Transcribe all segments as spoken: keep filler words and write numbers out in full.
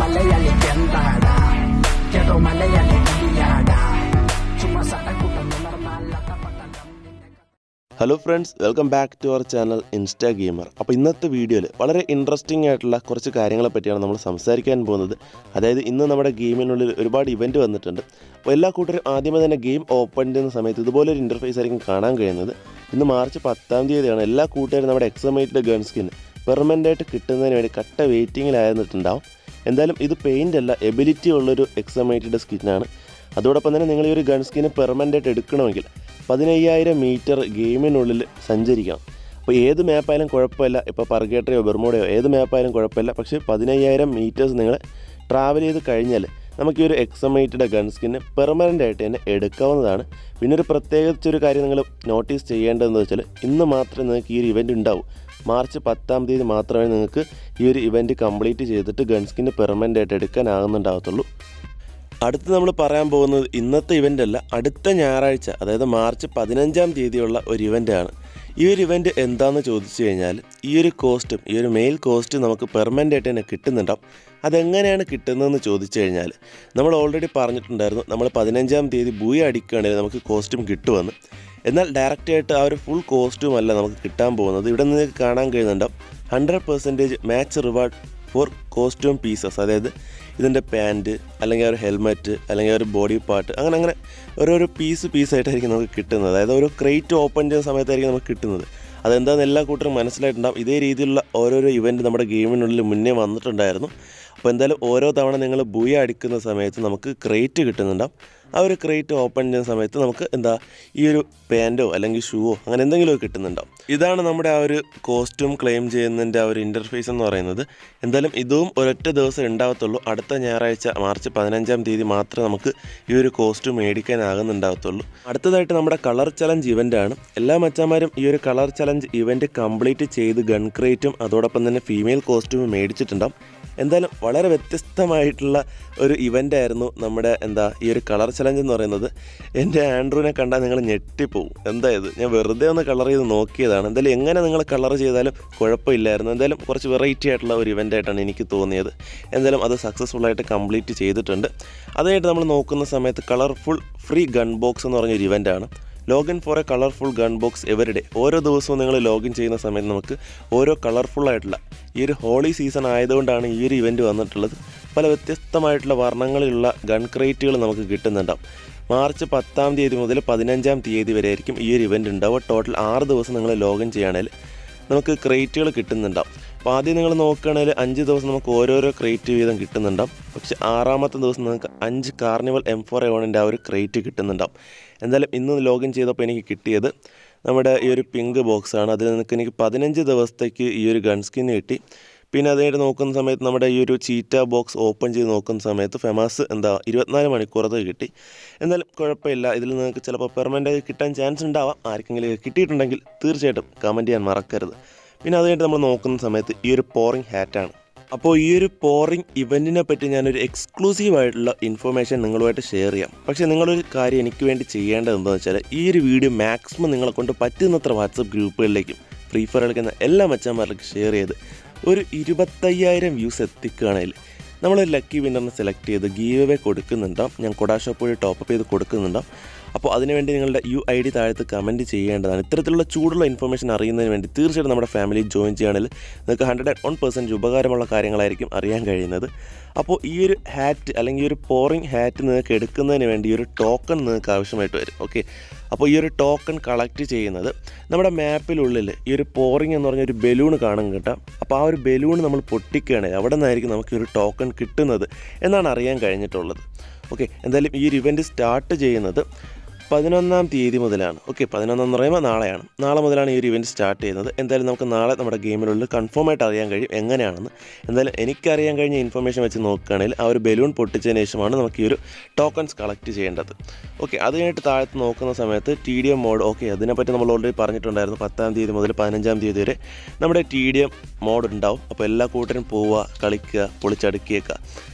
Hello friends, welcome back to our channel Insta Gamer. അപ്പോൾ ഇന്നത്തെ വീഡിയോയിൽ വളരെ ഇൻട്രസ്റ്റിംഗ് ആയിട്ടുള്ള കുറച്ച് കാര്യങ്ങളെ പറ്റിയാണ് നമ്മൾ സംസാരിക്കാൻ പോകുന്നത്. അതായത് ഇന്ന് നമ്മുടെ ഗെയിമിനുള്ളിൽ ഒരുപാട് ഇവൻറ്റ് വന്നിട്ടുണ്ട്. അപ്പോൾ എല്ലാ കൂട്ടരും ആദ്യമേ തന്നെ ഗെയിം ഓപ്പൺ ചെയ്യുന്ന സമയത്ത് ഇതുപോലൊരു ഇൻ്റർഫേസ് ആയിരിക്കും കാണാൻ കഴിയുന്നത്. ഇന്ന് മാർച്ച് പത്താം തീയതിയാണ്. എല്ലാ കൂട്ടുകാരും നമ്മുടെ എക്സമേറ്റഡ് ഗൺ സ്കിൻ പെർമനൻ്റ് ആയിട്ട് കിട്ടുന്നതിന് വേണ്ടി കട്ട വെയിറ്റിങ്ങിലായിരുന്നിട്ടുണ്ടാവും. എന്തായാലും ഇത് പെയിൻ്റ് അല്ല, എബിലിറ്റി ഉള്ളൊരു എക്സമേറ്റഡ് സ്കിന്നാണ്. അതോടൊപ്പം തന്നെ നിങ്ങൾ ഈ ഒരു ഗൺ സ്കിന് പെർമനൻ്റ് ആയിട്ട് എടുക്കണമെങ്കിൽ പതിനയ്യായിരം മീറ്റർ ഗെയിമിനുള്ളിൽ സഞ്ചരിക്കണം. അപ്പോൾ ഏത് മാപ്പായാലും കുഴപ്പമില്ല, ഇപ്പോൾ പർഗേട്ടറിയോ ബെർമൂഡയോ ഏത് മാപ്പായാലും കുഴപ്പമില്ല. പക്ഷേ പതിനയ്യായിരം മീറ്റേഴ്സ് നിങ്ങൾ ട്രാവൽ ചെയ്ത് കഴിഞ്ഞാൽ നമുക്ക് ഈ ഒരു എക്സമേറ്റഡ് ഗൺ സ്കിന് പെർമനൻ്റ് ആയിട്ട് തന്നെ എടുക്കാവുന്നതാണ്. പിന്നെ ഒരു പ്രത്യേകിച്ചൊരു കാര്യം നിങ്ങൾ നോട്ടീസ് ചെയ്യേണ്ടതെന്ന് വെച്ചാൽ ഇന്ന് മാത്രമേ നിങ്ങൾക്ക് ഈ ഒരു ഇവൻറ്റ് ഉണ്ടാവൂ. മാർച്ച് പത്താം തീയതി മാത്രമേ നിങ്ങൾക്ക് ഈ ഒരു ഇവൻറ്റ് കംപ്ലീറ്റ് ചെയ്തിട്ട് ഗൺ സ്കിന് പെർമനൻ്റ് ആയിട്ട് എടുക്കാനാകുന്നുണ്ടാകത്തുള്ളൂ. അടുത്ത് നമ്മൾ പറയാൻ പോകുന്നത് ഇന്നത്തെ ഇവൻ്റ് അല്ല, അടുത്ത ഞായറാഴ്ച അതായത് മാർച്ച് പതിനഞ്ചാം തീയതിയുള്ള ഒരു ഇവൻ്റാണ്. ഈ ഒരു ഇവൻ്റ് എന്താണെന്ന് ചോദിച്ചു കഴിഞ്ഞാൽ ഈ ഒരു കോസ്റ്റ്യൂം, ഈ ഒരു മെയിൽ കോസ്റ്റ്യൂം നമുക്ക് പെർമനൻ്റ് ആയിട്ട് തന്നെ കിട്ടുന്നുണ്ടാവും. അതെങ്ങനെയാണ് കിട്ടുന്നതെന്ന് ചോദിച്ചു കഴിഞ്ഞാൽ നമ്മൾ ഓൾറെഡി പറഞ്ഞിട്ടുണ്ടായിരുന്നു, നമ്മൾ പതിനഞ്ചാം തീയതി ബൂയ അടിക്കുകയാണെങ്കിൽ നമുക്ക് കോസ്റ്റ്യൂം കിട്ടുമെന്ന്. എന്നാൽ ഡയറക്റ്റായിട്ട് ആ ഒരു ഫുൾ കോസ്റ്റ്യൂം അല്ല നമുക്ക് കിട്ടാൻ പോകുന്നത്. ഇവിടെ നിങ്ങൾക്ക് കാണാൻ കഴിയുന്നുണ്ടാവും hundred percentage match reward for costume pieces. അതായത് ഇതിൻ്റെ പാൻറ്റ് അല്ലെങ്കിൽ ഒരു ഹെൽമെറ്റ് അല്ലെങ്കിൽ ഒരു ബോഡി പാർട്ട്, അങ്ങനെ അങ്ങനെ ഓരോരോ പീസ് പീസായിട്ടായിരിക്കും നമുക്ക് കിട്ടുന്നത്. അതായത് ഒരു ക്രേറ്റ് ഓപ്പൺ ചെയ്യുന്ന സമയത്തായിരിക്കും നമുക്ക് കിട്ടുന്നത്. അതെന്താണെന്ന് എല്ലാ കൂട്ടരും മനസ്സിലായിട്ടുണ്ടാകും. ഇതേ രീതിയിലുള്ള ഓരോരോ ഇവൻറ്റ് നമ്മുടെ ഗെയിമിനുള്ളിൽ മുന്നേ വന്നിട്ടുണ്ടായിരുന്നു. അപ്പോൾ എന്തായാലും ഓരോ തവണ നിങ്ങൾ ബൂയ അടിക്കുന്ന സമയത്ത് നമുക്ക് ക്രേറ്റ് കിട്ടുന്നുണ്ടാവും. ആ ഒരു ക്രേറ്റ് ഓപ്പൺ ചെയ്യുന്ന സമയത്ത് നമുക്ക് എന്താ ഈ ഒരു പാൻറ്റോ അല്ലെങ്കിൽ ഷൂവോ അങ്ങനെ എന്തെങ്കിലുമൊക്കെ കിട്ടുന്നുണ്ടാവും. ഇതാണ് നമ്മുടെ ആ ഒരു കോസ്റ്റ്യൂം ക്ലെയിം ചെയ്യുന്നതിൻ്റെ ആ ഒരു ഇൻ്റർഫേസ് എന്ന് പറയുന്നത്. എന്തായാലും ഇതും ഒരൊറ്റ ദിവസം ഉണ്ടാകത്തുള്ളൂ. അടുത്ത ഞായറാഴ്ച മാർച്ച് പതിനഞ്ചാം തീയതി മാത്രമേ നമുക്ക് ഈ ഒരു കോസ്റ്റ്യൂം മേടിക്കാനാകുന്നുണ്ടാകത്തുള്ളൂ. അടുത്തതായിട്ട് നമ്മുടെ കളർ ചലഞ്ച് ഇവൻ്റാണ്. എല്ലാ മച്ചാന്മാരും ഈ ഒരു കളർ ചലഞ്ച് ഇവൻറ്റ് കംപ്ലീറ്റ് ചെയ്ത് ഗൺ ക്രേറ്റും അതോടൊപ്പം തന്നെ ഫീമെയിൽ കോസ്റ്റ്യൂമും മേടിച്ചിട്ടുണ്ടാവും. എന്തായാലും വളരെ വ്യത്യസ്തമായിട്ടുള്ള ഒരു ഇവൻ്റ് ആയിരുന്നു നമ്മുടെ എന്താ ഈ ഒരു കളർ ചലഞ്ച് എന്ന് പറയുന്നത്. എൻ്റെ ആൻഡ്രൂവിനെ കണ്ടാൽ നിങ്ങൾ ഞെട്ടിപ്പോവും. എന്തായത് ഞാൻ വെറുതെ ഒന്ന് കളർ ചെയ്ത് നോക്കിയതാണ്. എന്തായാലും എങ്ങനെ നിങ്ങൾ കളർ ചെയ്താലും കുഴപ്പമില്ലായിരുന്നു. എന്തായാലും കുറച്ച് വെറൈറ്റി ആയിട്ടുള്ള ഒരു ഇവൻ്റ് ആയിട്ടാണ് എനിക്ക് തോന്നിയത്. എന്തായാലും അത് സക്സസ്ഫുള്ളായിട്ട് കംപ്ലീറ്റ് ചെയ്തിട്ടുണ്ട്. അതായിട്ട് നമ്മൾ നോക്കുന്ന സമയത്ത് കളർഫുൾ ഫ്രീ ഗൺ ബോക്സ് എന്ന് പറഞ്ഞൊരു ഇവൻ്റാണ്. Login for a colourful gun box everyday. ഓരോ ദിവസവും നിങ്ങൾ ലോഗിൻ ചെയ്യുന്ന സമയത്ത് നമുക്ക് ഓരോ കളർഫുള്ളായിട്ടുള്ള ഈ ഒരു ഹോളി സീസൺ ആയതുകൊണ്ടാണ് ഈ ഒരു ഇവൻറ്റ് വന്നിട്ടുള്ളത്. പല വ്യത്യസ്തമായിട്ടുള്ള വർണ്ണങ്ങളിലുള്ള ഗൺ ക്രേറ്റുകൾ നമുക്ക് കിട്ടുന്നുണ്ടാവും. മാർച്ച് പത്താം തീയതി മുതൽ പതിനഞ്ചാം തീയതി വരെ ആയിരിക്കും ഈ ഒരു ഇവൻറ്റ് ഉണ്ടാവുക. ടോട്ടൽ ആറ് ദിവസം നിങ്ങൾ ലോഗിൻ ചെയ്യുകയാണെങ്കിൽ നമുക്ക് ക്രേറ്റുകൾ കിട്ടുന്നുണ്ടാവും. അപ്പോൾ ആദ്യം നിങ്ങൾ നോക്കുകയാണെങ്കിൽ അഞ്ച് ദിവസം നമുക്ക് ഓരോരോ ക്രേറ്റ് വീതം കിട്ടുന്നുണ്ടാവും. പക്ഷേ ആറാമത്തെ ദിവസം നിങ്ങൾക്ക് അഞ്ച് കാർണിവൽ എം ഫോർ എവണിൻ്റെ ആ ഒരു ക്രേറ്റ് കിട്ടുന്നുണ്ടാവും. എന്തായാലും ഇന്ന് ലോഗിൻ ചെയ്തപ്പോൾ എനിക്ക് കിട്ടിയത് നമ്മുടെ ഈ ഒരു പിങ്ക് ബോക്സാണ്. അതിൽ നിനക്ക് എനിക്ക് പതിനഞ്ച് ദിവസത്തേക്ക് ഈ ഒരു ഗൺ സ്കിൻ കിട്ടി. പിന്നെ അതായിട്ട് നോക്കുന്ന സമയത്ത് നമ്മുടെ ഈ ഒരു ചീറ്റ ബോക്സ് ഓപ്പൺ ചെയ്ത് നോക്കുന്ന സമയത്ത് ഫെമാസ് എന്താ ഇരുപത്തിനാല് മണിക്കൂറത് കിട്ടി. എന്തായാലും കുഴപ്പമില്ല. ഇതിൽ നിങ്ങൾക്ക് ചിലപ്പോൾ പെർമനൻ്റ് കിട്ടാൻ ചാൻസ് ഉണ്ടാവാം. ആർക്കെങ്കിലും കിട്ടിയിട്ടുണ്ടെങ്കിൽ തീർച്ചയായിട്ടും കമൻറ്റ് ചെയ്യാൻ മറക്കരുത്. പിന്നെ അതുകഴിഞ്ഞിട്ട് നമ്മൾ നോക്കുന്ന സമയത്ത് ഈ ഒരു പോറിംഗ് ഹാറ്റാണ്. അപ്പോൾ ഈ ഒരു പോറിംഗ് ഇവൻറ്റിനെ പറ്റി ഞാനൊരു എക്സ്ക്ലൂസീവായിട്ടുള്ള ഇൻഫർമേഷൻ നിങ്ങളുമായിട്ട് ഷെയർ ചെയ്യാം. പക്ഷേ നിങ്ങളൊരു കാര്യം എനിക്ക് വേണ്ടി ചെയ്യേണ്ടത് എന്താണെന്ന് വെച്ചാൽ ഈ ഒരു വീഡിയോ മാക്സിമം നിങ്ങളെ കൊണ്ട് പറ്റുന്നത്ര വാട്സപ്പ് ഗ്രൂപ്പുകളിലേക്കും ഫ്രീ ഫയർ കളിക്കുന്ന എല്ലാ മച്ചാന്മാരിലേക്കും ഷെയർ ചെയ്ത് ഒരു ഇരുപത്തയ്യായിരം വ്യൂസ് എത്തിക്കുകയാണെങ്കിൽ നമ്മളൊരു ലക്കി വിന്നറിനെ സെലക്ട് ചെയ്ത് ഗീവ് അവേ കൊടുക്കുന്നുണ്ടാവും. ഞാൻ കൊടാ ഷോപ്പ് വഴി ടോപ്പപ്പ് ചെയ്ത് കൊടുക്കുന്നുണ്ടാവും. അപ്പോൾ അതിനുവേണ്ടി നിങ്ങളുടെ യു ഐ ഡി താഴത്ത് കമൻറ്റ് ചെയ്യേണ്ടതാണ്. ഇത്തരത്തിലുള്ള ചൂടുള്ള ഇൻഫർമേഷൻ അറിയുന്നതിന് വേണ്ടി തീർച്ചയായിട്ടും നമ്മുടെ ഫാമിലി ജോയിൻ ചെയ്യുകയാണെങ്കിൽ നിങ്ങൾക്ക് ഹൺഡ്രഡ് ആൻഡ് വൺ പെർസെൻറ്റ് ഉപകാരമുള്ള കാര്യങ്ങളായിരിക്കും അറിയാൻ കഴിയുന്നത്. അപ്പോൾ ഈ ഒരു ഹാറ്റ് അല്ലെങ്കിൽ ഈ ഒരു പോറിംഗ് ഹാറ്റ് നിങ്ങൾക്ക് എടുക്കുന്നതിന് വേണ്ടി ഈ ഒരു ടോക്കൺ നിങ്ങൾക്ക് ആവശ്യമായിട്ട് വരും. ഓക്കെ, അപ്പോൾ ഈ ഒരു ടോക്കൺ കളക്ട് ചെയ്യുന്നത് നമ്മുടെ മാപ്പിനുള്ളിൽ ഈ ഒരു പോറിംഗ് എന്ന് പറഞ്ഞൊരു ബലൂൺ കാണും കേട്ടോ. അപ്പോൾ ആ ഒരു ബലൂൺ നമ്മൾ പൊട്ടിക്കുകയാണെങ്കിൽ അവിടെ നിന്നായിരിക്കും നമുക്ക് ഈ ഒരു ടോക്കൺ കിട്ടുന്നത് എന്നാണ് അറിയാൻ കഴിഞ്ഞിട്ടുള്ളത്. ഓക്കെ, എന്തായാലും ഈ ഒരു ഇവൻറ്റ് സ്റ്റാർട്ട് ചെയ്യുന്നത് പതിനൊന്നാം തീയതി മുതലാണ്. ഓക്കെ, പതിനൊന്നാം എന്ന് പറയുമ്പോൾ നാളെയാണ്. നാളെ മുതലാണ് ഈ ഒരു ഇവൻറ്റ് സ്റ്റാർട്ട് ചെയ്യുന്നത്. എന്തായാലും നമുക്ക് നാളെ നമ്മുടെ ഗെയിമിനുള്ളിൽ കൺഫേം ആയിട്ട് അറിയാൻ കഴിയും എങ്ങനെയാണെന്ന്. എന്തായാലും എനിക്കറിയാൻ കഴിഞ്ഞ ഇൻഫർമേഷൻ വെച്ച് നോക്കുകയാണെങ്കിൽ ആ ഒരു ബലൂൺ പൊട്ടിച്ചതിന് ശേഷമാണ് നമുക്ക് ഈ ഒരു ടോക്കൺസ് കളക്ട് ചെയ്യേണ്ടത്. ഓക്കെ, അത് കഴിഞ്ഞിട്ട് താഴത്ത് നോക്കുന്ന സമയത്ത് T D M mode. Okay, അതിനെപ്പറ്റി നമ്മൾ ഓൾറെഡി പറഞ്ഞിട്ടുണ്ടായിരുന്നു. പത്താം തീയതി മുതൽ പതിനഞ്ചാം തീയതി വരെ നമ്മുടെ ടി ഡി എം മോഡ് ഉണ്ടാവും. അപ്പോൾ എല്ലാ കൂട്ടരും പോവുക, കളിക്കുക, പൊളിച്ചടുക്കിയേക്കുക.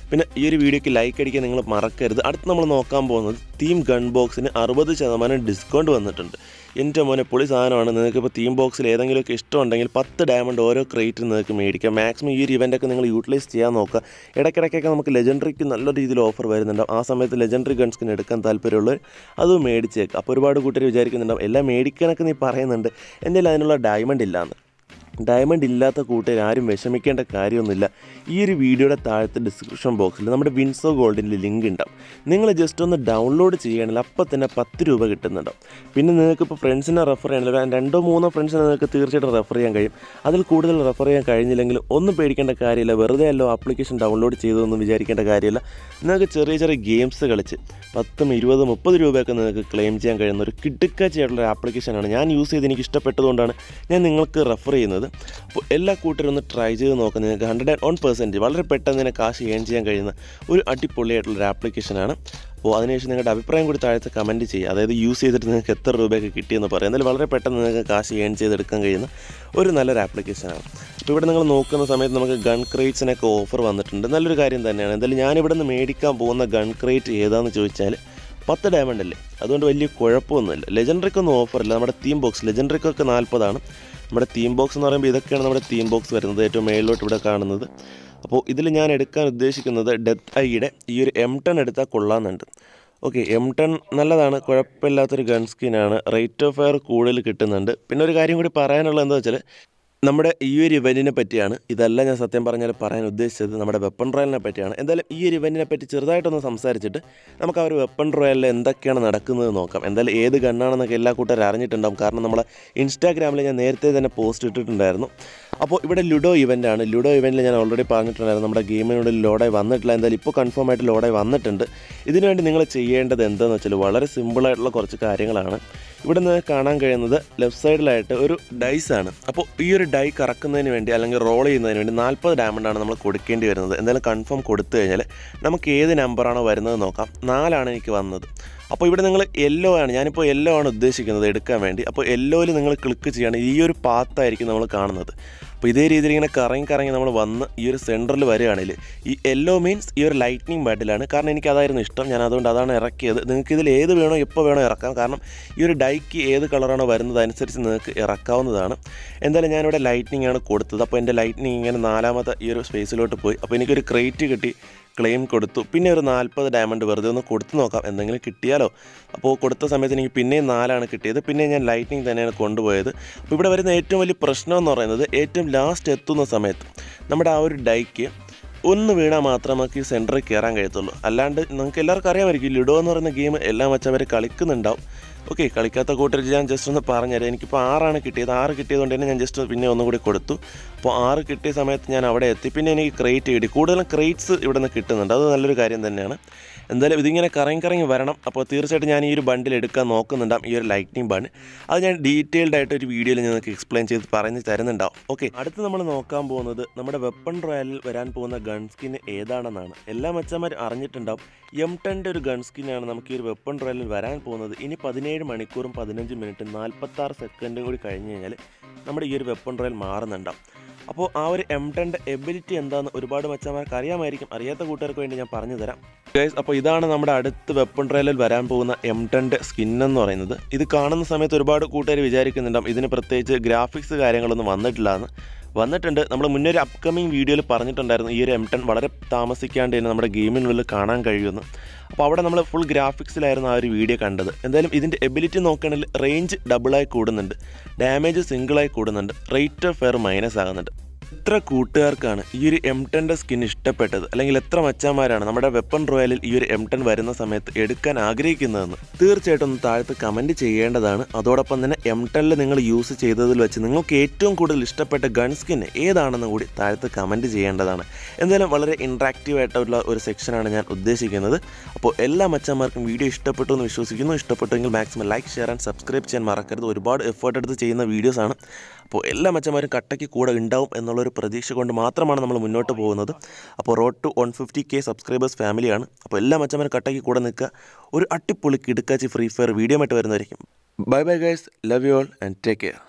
പിന്നെ ഈ ഒരു വീഡിയോയ്ക്ക് ലൈക്ക് അടിക്കാൻ നിങ്ങൾ മറക്കരുത്. അടുത്ത് നമ്മൾ നോക്കാൻ പോകുന്നത് തീം ഗൺ ബോക്സിന് അറുപത് ശതമാനം ഡിസ്കൗണ്ട് വന്നിട്ടുണ്ട്. എൻ്റെ മോനെ പൊളി സാധനമാണ്. നിങ്ങൾക്കിപ്പോൾ തീം ബോക്സിൽ ഏതെങ്കിലുമൊക്കെ ഇഷ്ടമുണ്ടെങ്കിൽ പത്ത് ഡയമണ്ട് ഓരോ ക്രേറ്റിൽ നിങ്ങൾക്ക് മേടിക്കാം. മാക്സിമം ഈ ഒരു ഇവൻ്റൊക്കെ നിങ്ങൾ യൂട്ടിലൈസ് ചെയ്യാൻ നോക്കുക. ഇടയ്ക്കിടയ്ക്കൊക്കെ നമുക്ക് ലെജൻഡറിക്ക് നല്ല രീതിയിൽ ഓഫർ വരുന്നുണ്ടാവും. ആ സമയത്ത് ലെജൻഡറി ഗൺസ്കിൻ എടുക്കാൻ താല്പര്യമുള്ളവർ അത് മേടിച്ചേക്കാം. അപ്പോൾ ഒരുപാട് കൂട്ടർ വിചാരിക്കുന്നുണ്ടാവും എല്ലാം മേടിക്കാനൊക്കെ നീ പറയുന്നുണ്ട്, എൻ്റെ അതിനുള്ള ഡയമണ്ട് ഇല്ലയെന്ന്. ഡയമണ്ട് ഇല്ലാത്ത കൂട്ടുകാർ ആരും വിഷമിക്കേണ്ട കാര്യമൊന്നുമില്ല. ഈ ഒരു വീഡിയോയുടെ താഴത്തെ ഡിസ്ക്രിപ്ഷൻ ബോക്സിൽ നമ്മുടെ വിൻസോ ഗോൾഡിൻ്റെ ലിങ്ക് ഉണ്ടാവും. നിങ്ങൾ ജസ്റ്റ് ഒന്ന് ഡൗൺലോഡ് ചെയ്യുകയാണെങ്കിൽ അപ്പം തന്നെ പത്ത് രൂപ കിട്ടുന്നുണ്ടാവും. പിന്നെ നിങ്ങൾക്കിപ്പോൾ ഫ്രണ്ട്സിനെ റെഫർ ചെയ്യണമെങ്കിൽ രണ്ടോ മൂന്നോ ഫ്രണ്ട്സിനെ നിങ്ങൾക്ക് തീർച്ചയായിട്ടും റെഫർ ചെയ്യാൻ കഴിയും. അതിൽ കൂടുതൽ റെഫർ ചെയ്യാൻ കഴിഞ്ഞില്ലെങ്കിൽ ഒന്നും പേടിക്കേണ്ട കാര്യമില്ല. വെറുതെ അല്ലോ ആപ്ലിക്കേഷൻ ഡൗൺലോഡ് ചെയ്തതൊന്നും വിചാരിക്കേണ്ട കാര്യമില്ല. നിങ്ങൾക്ക് ചെറിയ ചെറിയ ഗെയിംസ് കളിച്ച് പത്തും ഇരുപത് മുപ്പത് രൂപയൊക്കെ നിങ്ങൾക്ക് ക്ലെയിം ചെയ്യാൻ കഴിയുന്ന ഒരു കിടുക്കാച്ചിയായിട്ടുള്ള ഒരു ആപ്ലിക്കേഷനാണ്. ഞാൻ യൂസ് ചെയ്ത് എനിക്ക് ഇഷ്ടപ്പെട്ടതുകൊണ്ടാണ് ഞാൻ നിങ്ങൾക്ക് റെഫർ ചെയ്യുന്നത്. അപ്പോൾ എല്ലാ കൂട്ടരും ഒന്ന് ട്രൈ ചെയ്ത് നോക്കാം. നിങ്ങൾക്ക് ഹൺഡ്രഡ് ആൻഡ് വൺ പെർസെൻറ്റ് വളരെ പെട്ടെന്ന് തന്നെ കാശ് ഏൺ ചെയ്യാൻ കഴിയുന്ന ഒരു അടിപൊളിയായിട്ടുള്ളൊരു ആപ്ലിക്കേഷനാണ്. അപ്പോൾ അതിനുശേഷം നിങ്ങളുടെ അഭിപ്രായം കൂടി താഴത്ത് കമൻറ്റ് ചെയ്യുക. അതായത് യൂസ് ചെയ്തിട്ട് നിങ്ങൾക്ക് എത്ര രൂപയൊക്കെ കിട്ടിയെന്ന് പറയാം. എന്നാലും വളരെ പെട്ടെന്ന് നിങ്ങൾക്ക് കാശ് ഏൺ ചെയ്തെടുക്കാൻ കഴിയുന്ന ഒരു നല്ലൊരു ആപ്ലിക്കേഷനാണ്. അപ്പോൾ ഇവിടെ നിങ്ങൾ നോക്കുന്ന സമയത്ത് നമുക്ക് ഗൺ ക്രേറ്റ്സിനൊക്കെ ഓഫർ വന്നിട്ടുണ്ട്. നല്ലൊരു കാര്യം തന്നെയാണ്. എന്തായാലും ഞാനിവിടെ നിന്ന് മേടിക്കാൻ പോകുന്ന ഗൺ ക്രേറ്റ് ഏതാണെന്ന് ചോദിച്ചാൽ പത്ത് ഡയമണ്ട് അല്ലേ, അതുകൊണ്ട് വലിയ കുഴപ്പമൊന്നുമില്ല. ലെജൻഡറിക്കൊന്നും ഓഫറില്ല. നമ്മുടെ തീം ബോക്സ് ലെജൻഡറിക്കൊക്കെ നാൽപ്പതാണ്. നമ്മുടെ തീം ബോക്സ് എന്ന് പറയുമ്പോൾ ഇതൊക്കെയാണ് നമ്മുടെ തീം ബോക്സ് വരുന്നത്, ഏറ്റവും മേളിലോട്ട് ഇവിടെ കാണുന്നത്. അപ്പോൾ ഇതിൽ ഞാൻ എടുക്കാൻ ഉദ്ദേശിക്കുന്നത് ഡെത്ത് ഐയുടെ ഈ ഒരു എം ടെൻ എടുത്താൽ കൊള്ളാമെന്നുണ്ട്. ഓക്കെ, എം ടെൻ നല്ലതാണ്, കുഴപ്പമില്ലാത്തൊരു ഗൺ സ്കിനാണ്. റേറ്റ് ഓഫ് ഫയർ കൂടുതൽ കിട്ടുന്നുണ്ട്. പിന്നെ ഒരു കാര്യം കൂടി പറയാനുള്ളത് എന്താ വെച്ചാൽ നമ്മുടെ ഈ ഒരു ഇവൻറ്റിനെ പറ്റിയാണ്. ഇതല്ല ഞാൻ സത്യം പറഞ്ഞാൽ പറയാൻ ഉദ്ദേശിച്ചത്, നമ്മുടെ വെപ്പൺ റോയലിനെ പറ്റിയാണ്. എന്തായാലും ഈ ഒരു ഇവൻറ്റിനെ പറ്റി ചെറുതായിട്ടൊന്ന് സംസാരിച്ചിട്ട് നമുക്ക് ആ ഒരു വെപ്പൺ റോയലിൽ എന്തൊക്കെയാണ് നടക്കുന്നത് നോക്കാം. എന്തായാലും ഏത് ഗണ്ണാണെന്നൊക്കെ എല്ലാ കൂട്ടരും അറിഞ്ഞിട്ടുണ്ടാകും. കാരണം നമ്മളെ ഇൻസ്റ്റാഗ്രാമിൽ ഞാൻ നേരത്തെ തന്നെ പോസ്റ്റ് ഇട്ടിട്ടുണ്ടായിരുന്നു. അപ്പോൾ ഇവിടെ ലുഡോ ഇവൻ്റാണ്. ലുഡോ ഇവൻറ്റിൽ ഞാൻ ഓൾറെഡി പറഞ്ഞിട്ടുണ്ടായിരുന്നു നമ്മുടെ ഗെയിമിനുള്ളിൽ ലോഡായി വന്നിട്ടില്ല. എന്തായാലും ഇപ്പോൾ കൺഫേം ആയിട്ട് ലോഡായി വന്നിട്ടുണ്ട്. ഇതിനുവേണ്ടി നിങ്ങൾ ചെയ്യേണ്ടത് എന്താണെന്ന് വെച്ചാൽ വളരെ സിമ്പിളായിട്ടുള്ള കുറച്ച് കാര്യങ്ങളാണ്. ഇവിടെ നിന്ന് കാണാൻ കഴിയുന്നത് ലെഫ്റ്റ് സൈഡിലായിട്ട് ഒരു ഡൈസാണ്. അപ്പോൾ ഈ ഒരു ഡൈ കറക്കുന്നതിന് വേണ്ടി അല്ലെങ്കിൽ റോൾ ചെയ്യുന്നതിന് വേണ്ടി നാൽപ്പത് ഡയമണ്ടാണ് നമ്മൾ കൊടുക്കേണ്ടി വരുന്നത്. എന്തായാലും കൺഫേം കൊടുത്തു കഴിഞ്ഞാൽ നമുക്ക് ഏത് നമ്പറാണോ വരുന്നത് നോക്കാം. നാലാണ് എനിക്ക് വന്നത്. അപ്പോൾ ഇവിടെ നിങ്ങൾ യെല്ലോ ആണ്, ഞാനിപ്പോൾ യെല്ലോ ആണ് ഉദ്ദേശിക്കുന്നത് എടുക്കാൻ വേണ്ടി. അപ്പോൾ യെല്ലോയിൽ നിങ്ങൾ ക്ലിക്ക് ചെയ്യുകയാണെങ്കിൽ ഈ ഒരു പാത്തായിരിക്കും നമ്മൾ കാണുന്നത്. അപ്പോൾ ഇതേ രീതിയിൽ ഇങ്ങനെ കറങ്ങി കറങ്ങി നമ്മൾ വന്ന് ഈ ഒരു സെൻറ്ററിൽ വരികയാണെങ്കിൽ ഈ യെല്ലോ മീൻസ് ഈ ഒരു ലൈറ്റ്നിങ് ബാറ്റിലാണ്. കാരണം എനിക്ക് അതായിരുന്നു ഇഷ്ടം, ഞാൻ അതുകൊണ്ട് അതാണ് ഇറക്കിയത്. നിങ്ങൾക്ക് ഇതിൽ ഏത് വേണോ എപ്പോൾ വേണോ ഇറക്കാം. കാരണം ഈ ഒരു ഡൈക്ക് ഏത് കളറാണോ വരുന്നത് അനുസരിച്ച് നിങ്ങൾക്ക് ഇറക്കാവുന്നതാണ്. എന്തായാലും ഞാനിവിടെ ലൈറ്റ്നിങ് ആണ് കൊടുത്തത്. അപ്പോൾ എൻ്റെ ലൈറ്റ്നിങ് ഇങ്ങനെ നാലാമത്തെ ഈ ഒരു സ്പേസിലോട്ട് പോയി. അപ്പോൾ എനിക്കൊരു ക്രേറ്റ് കിട്ടി, ക്ലെയിം കൊടുത്തു. പിന്നെ ഒരു നാൽപ്പത് ഡയമണ്ട് വെറുതെ ഒന്ന് കൊടുത്തു നോക്കാം, എന്തെങ്കിലും കിട്ടിയാലോ. അപ്പോൾ കൊടുത്ത സമയത്ത് എനിക്ക് പിന്നെയും നാലാണ് കിട്ടിയത്. പിന്നെ ഞാൻ ലൈറ്റ്നിങ് തന്നെയാണ് കൊണ്ടുപോയത്. അപ്പോൾ ഇവിടെ വരുന്ന ഏറ്റവും വലിയ പ്രശ്നം എന്ന് പറയുന്നത് ഏറ്റവും ലാസ്റ്റ് എത്തുന്ന സമയത്ത് നമ്മുടെ ആ ഒരു ഡൈക്ക് ഒന്ന് വീണാൽ മാത്രമേ നമുക്ക് ഈ സെൻറ്ററിൽ കയറാൻ കഴിയത്തുള്ളൂ. അല്ലാണ്ട് നിങ്ങൾക്ക് എല്ലാവർക്കും അറിയാമായിരിക്കും ലുഡോ എന്ന് പറയുന്ന ഗെയിം എല്ലാം വെച്ച് അവർ കളിക്കുന്നുണ്ടാവും. ഓക്കെ, കളിക്കാത്ത കൂട്ടർ ഞാൻ ജസ്റ്റ് ഒന്ന് പറഞ്ഞുതരാം. എനിക്കിപ്പോൾ ആറാണ് കിട്ടിയത്. ആറ് കിട്ടിയതുകൊണ്ട് തന്നെ ഞാൻ ജസ്റ്റ് പിന്നെ ഒന്നും കൂടി കൊടുത്തു. അപ്പോൾ ആറ് കിട്ടിയ സമയത്ത് ഞാൻ അവിടെ എത്തി. പിന്നെ എനിക്ക് ക്രേറ്റ് കിട്ടി. കൂടുതലും ക്രേറ്റ്സ് ഇവിടെ നിന്ന് കിട്ടുന്നുണ്ട്, അത് നല്ലൊരു കാര്യം തന്നെയാണ്. എന്തായാലും ഇതിങ്ങനെ കറങ്ങി കറങ്ങി വരണം. അപ്പോൾ തീർച്ചയായിട്ടും ഞാൻ ഈ ഒരു ബണ്ടിൽ എടുക്കാൻ നോക്കുന്നുണ്ടാവും, ഈ ഒരു ലൈറ്റ്നിങ് ബണ്ട്. അത് ഞാൻ ഡീറ്റെയിൽഡ് ആയിട്ട് ഒരു വീഡിയോയിൽ നിങ്ങൾക്ക് എക്സ്പ്ലെയിൻ ചെയ്ത് പറഞ്ഞ് തരുന്നുണ്ടാവും. ഓക്കെ, അടുത്ത് നമ്മൾ നോക്കാൻ പോകുന്നത് നമ്മുടെ വെപ്പൺ റോയലിൽ വരാൻ പോകുന്ന ഗൺ സ്കിൻ ഏതാണെന്നാണ്. എല്ലാ മച്ചന്മാരും അറിഞ്ഞിട്ടുണ്ടാവും എം ടെൻ്റെ ഒരു ഗൺ സ്കിന്നാണ് നമുക്ക് ഈ ഒരു വെപ്പൺ റോയലിൽ വരാൻ പോകുന്നത്. ഇനി പതിനേഴ് മണിക്കൂറും പതിനഞ്ച് മിനിറ്റും നാൽപ്പത്താറ് സെക്കൻഡും കൂടി കഴിഞ്ഞ് കഴിഞ്ഞാൽ നമ്മുടെ ഈ ഒരു വെപ്പൺ റോയൽ മാറുന്നുണ്ടാവും. അപ്പോൾ ആ ഒരു എം ടെൻ്റെ എബിലിറ്റി എന്താണെന്ന് ഒരുപാട് മച്ചന്മാർക്ക് അറിയാമായിരിക്കും. അറിയാത്ത കൂട്ടുകാർക്ക് വേണ്ടി ഞാൻ പറഞ്ഞു തരാം ഗൈസ്. അപ്പോൾ ഇതാണ് നമ്മുടെ അടുത്ത വെപ്പൺ റോയലിൽ വരാൻ പോകുന്ന എം ടെൻ്റെ സ്കിൻ എന്ന് പറയുന്നത്. ഇത് കാണുന്ന സമയത്ത് ഒരുപാട് കൂട്ടുകാർ വിചാരിക്കുന്നുണ്ടാവും ഇതിന് പ്രത്യേകിച്ച് ഗ്രാഫിക്സ് കാര്യങ്ങളൊന്നും വന്നിട്ടില്ല എന്ന്. വന്നിട്ടുണ്ട്. നമ്മൾ മുന്നേ ഒരു അപ്കമിങ് വീഡിയോയിൽ പറഞ്ഞിട്ടുണ്ടായിരുന്നു ഈ ഒരു എം ടെൻ വളരെ താമസിക്കാണ്ട് തന്നെ നമ്മുടെ ഗെയിമിനുള്ളിൽ കാണാൻ കഴിയുമെന്ന്. അപ്പോൾ അവിടെ നമ്മൾ ഫുൾ ഗ്രാഫിക്സിലായിരുന്നു ആ ഒരു വീഡിയോ കണ്ടത്. എന്തായാലും ഇതിൻ്റെ എബിലിറ്റി നോക്കുകയാണെങ്കിൽ റേഞ്ച് ഡബിളായി കൂടുന്നുണ്ട്, ഡാമേജ് സിംഗിളായി കൂടുന്നുണ്ട്, റേറ്റ് ഓഫ് ഫയർ മൈനസ് ആകുന്നുണ്ട്. എത്ര കൂട്ടുകാർക്കാണ് ഈ ഒരു എം ടെൻ്റെ സ്കിൻ ഇഷ്ടപ്പെട്ടത്, അല്ലെങ്കിൽ എത്ര മച്ചാന്മാരാണ് നമ്മുടെ വെപ്പൺ റോയലിൽ ഈ ഒരു എം ടെൻ വരുന്ന സമയത്ത് എടുക്കാൻ ആഗ്രഹിക്കുന്നതെന്ന് തീർച്ചയായിട്ടും ഒന്ന് താഴത്ത് കമൻറ്റ് ചെയ്യേണ്ടതാണ്. അതോടൊപ്പം തന്നെ എം ടെനിൽ നിങ്ങൾ യൂസ് ചെയ്തതിൽ വെച്ച് നിങ്ങൾക്ക് ഏറ്റവും കൂടുതൽ ഇഷ്ടപ്പെട്ട ഗൺ സ്കിൻ ഏതാണെന്ന് കൂടി താഴത്ത് കമൻറ്റ് ചെയ്യേണ്ടതാണ്. എന്തായാലും വളരെ ഇൻട്രാക്റ്റീവ് ആയിട്ടുള്ള ഒരു സെക്ഷനാണ് ഞാൻ ഉദ്ദേശിക്കുന്നത്. അപ്പോൾ എല്ലാ മച്ചാന്മാർക്കും വീഡിയോ ഇഷ്ടപ്പെട്ടു എന്ന് വിശ്വസിക്കുന്നു. ഇഷ്ടപ്പെട്ടെങ്കിൽ maximum like, share and subscribe ചെയ്യാൻ മറക്കരുത്. ഒരുപാട് എഫേർട്ട് എടുത്ത് ചെയ്യുന്ന വീഡിയോസാണ്. അപ്പോൾ എല്ലാ മച്ചന്മാരും കട്ടയ്ക്ക് കൂടെ ഉണ്ടാവും എന്നുള്ളൊരു പ്രതീക്ഷ കൊണ്ട് മാത്രമാണ് നമ്മൾ മുന്നോട്ട് പോകുന്നത്. അപ്പോൾ road to one fifty K subscribers ഫാമിലിയാണ്. അപ്പോൾ എല്ലാ മച്ചന്മാരും കട്ടയ്ക്ക് കൂടെ നിൽക്കുക. ഒരു അട്ടിപ്പൊളി കിടുക്കാച്ചി ഫ്രീ ഫയർ വീഡിയോ ആയിട്ട് വരുന്നതായിരിക്കും. Bye bye guys, love you all and take care.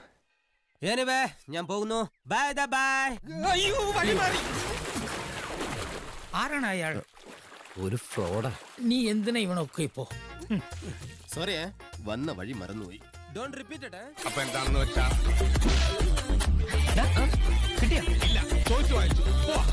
ഞാൻ പോകുന്നു. Bye bye. ആരാണ് അയാൾ? ഒരു ഫ്രോഡാ. നീ എന്തിനാ ഇവനൊക്കെ ഇപ്പോ? സോറി, വന്ന വഴി മറന്നുപോയി. Don't repeat it. അപ്പൊ എന്താണെന്ന് വെച്ചാ കിട്ടിയ ഇല്ല ചോദിച്ചു വായിച്ചു.